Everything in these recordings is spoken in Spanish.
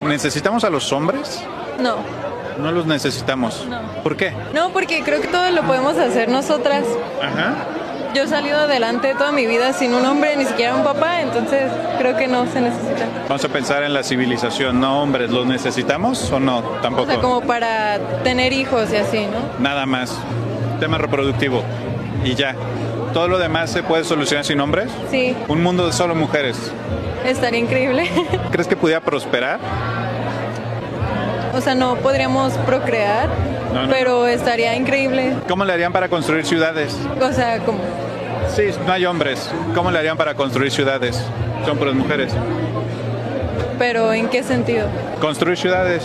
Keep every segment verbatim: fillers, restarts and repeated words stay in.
¿Necesitamos a los hombres? No, No los necesitamos. No. ¿Por qué? no, porque creo que todo lo podemos hacer nosotras. Ajá. Yo he salido adelante toda mi vida sin un hombre, ni siquiera un papá, entonces creo que no se necesita. Vamos a pensar en la civilización, no hombres, ¿los necesitamos o no? O Tampoco. sea, como para tener hijos y así, ¿no? Nada más. Tema reproductivo. Y ya. ¿Todo lo demás se puede solucionar sin hombres? Sí, Un mundo de solo mujeres. estaría increíble. ¿Crees que pudiera prosperar? O sea, no podríamos procrear, No, no. pero estaría increíble. ¿Cómo le harían para construir ciudades? O sea, como, Sí, no hay hombres. ¿Cómo le harían para construir ciudades? Son puras mujeres. pero ¿en qué sentido? Construir ciudades.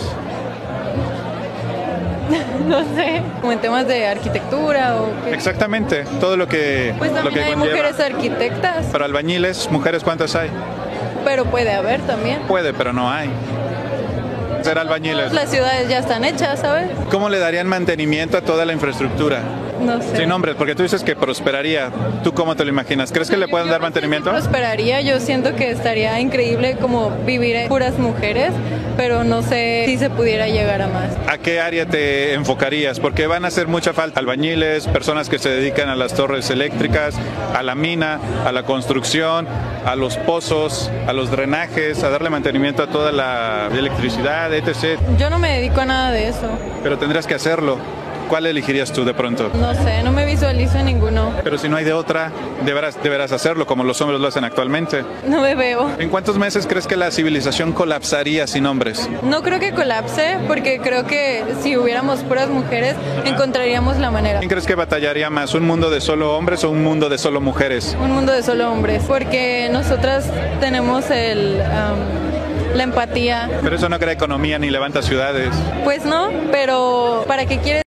No sé, como en temas de arquitectura o qué. Exactamente. Todo lo que, Pues lo también que hay conlleva. mujeres arquitectas, Pero albañiles, mujeres, ¿cuántas hay? pero puede haber también. Puede, pero no hay. Ser albañiles. Las ciudades ya están hechas, ¿sabes? ¿Cómo le darían mantenimiento a toda la infraestructura? No sé. Sin hombres, porque tú dices que prosperaría. ¿Tú cómo te lo imaginas? ¿Crees que le pueden dar mantenimiento? Yo prosperaría, yo siento que estaría increíble como vivir en puras mujeres, pero no sé si se pudiera llegar a más. ¿A qué área te enfocarías? Porque van a hacer mucha falta albañiles, personas que se dedican a las torres eléctricas, a la mina, a la construcción, a los pozos, a los drenajes, a darle mantenimiento a toda la electricidad, etcétera. Yo no me dedico a nada de eso. Pero tendrías que hacerlo. ¿Cuál elegirías tú de pronto? No sé, no me visualizo en ninguno. Pero si no hay de otra, deberás, deberás hacerlo como los hombres lo hacen actualmente. No me veo. ¿En cuántos meses crees que la civilización colapsaría sin hombres? No creo que colapse, porque creo que si hubiéramos puras mujeres, encontraríamos la manera. ¿Quién crees que batallaría más? ¿Un mundo de solo hombres o un mundo de solo mujeres? Un mundo de solo hombres, porque nosotras tenemos el, am, la empatía. Pero eso no crea economía ni levanta ciudades. Pues no, pero ¿para qué quieres